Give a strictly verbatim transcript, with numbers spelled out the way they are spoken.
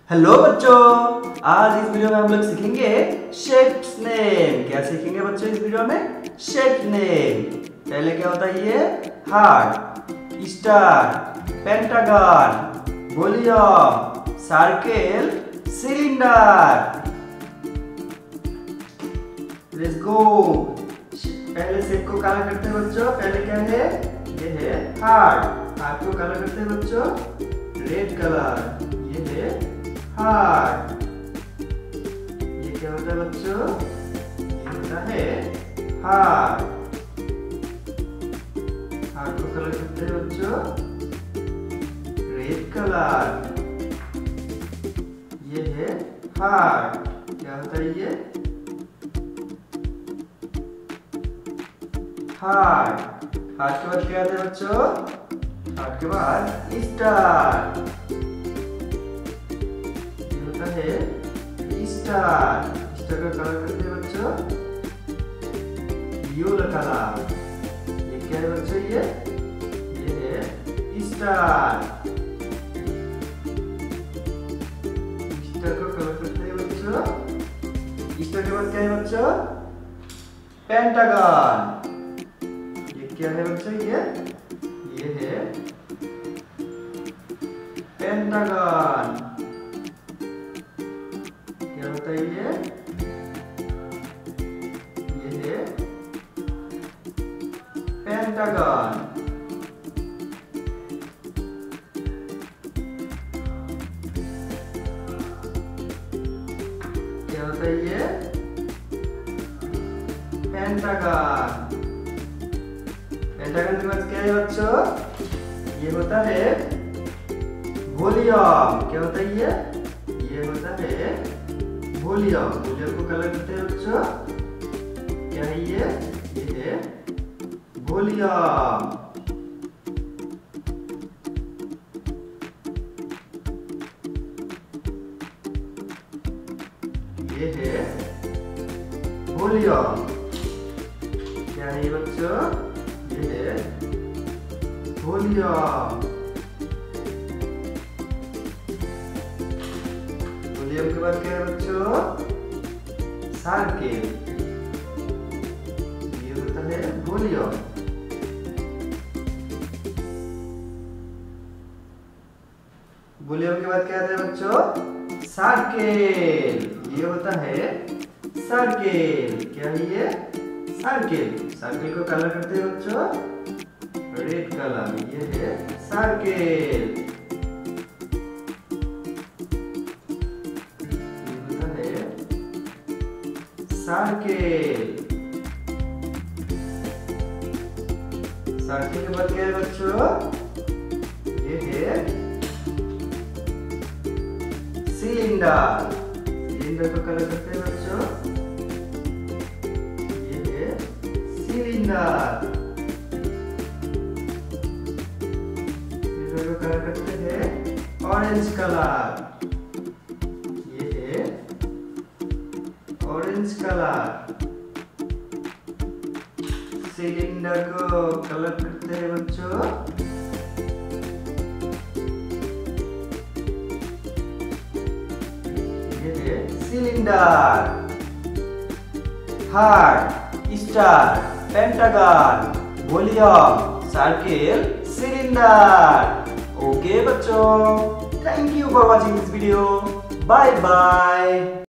Hello बच्चों, आज इस वीडियो में हम लोग सीखेंगे शेप्स नेम। क्या सीखेंगे बच्चों इस वीडियो में? Shape name. पहले क्या होता है ये? Heart, star, pentagon, volume, circle, cylinder. Let's go. पहले शेप को काला करते हैं बच्चों। पहले क्या है? ये है हार्ट। हार्ट को काला करते हैं बच्चों, रेड कलर। ये है हार्ट। ये क्या होता है बच्चों? ये होता है हार्ट। हार्ट को कलर करते हैं बच्चों, रेड कलर। ये है हार्ट। क्या होता है ये? हार्ट। हार्ट के बाद क्या आता है बच्चों? हार्ट के बाद स्टार। है स्टार। स्टार का कलर करते हैं बच्चों, येलो कलर। ये क्या है बच्चों? ये ये है स्टार। स्टार को कलर करते हैं बच्चों। स्टार के बाद क्या है बच्चों? पेंटागन। ये क्या है बच्चों? ये ये है पेंटागन। क्या होता है ये? ये है पेंटागन। क्या होता है ये? पेंटागन। पेंटागन के बाद क्या है बच्चों? ये होता है वॉल्यूम। क्या होता है ये? ये होता है वॉल्यूम। वॉल्यूम को कलर करते हैं बच्चों। क्या है ये? ये है वॉल्यूम। ये है वॉल्यूम। क्या है ये बच्चों? ये है वॉल्यूम। वॉल्यूम के बाद क्या है बच्चों? सर्कल। ये होता है वॉल्यूम। वॉल्यूम के बाद क्या आता है बच्चों? सर्कल। ये होता है सर्कल। क्या है ये? सर्कल। सर्कल को कलर करते हैं बच्चों, रेड कलर। ये है सर्कल। सर्कल। सर्कल के बाद क्या है बच्चों? ये है सिलेंडर। सिलेंडर को कलर करते हैं बच्चों, ये है सिलेंडर। सिलेंडर को कलर करते हैं ऑरेंज कलर। ये है ऑरेंज कलर। सिलेंडर को कलर करते हैं बच्चों, ये है cylinder. Heart, star, pentagon, volume, circle, cylinder. Okay बच्चों, thank you for watching this video. Bye bye.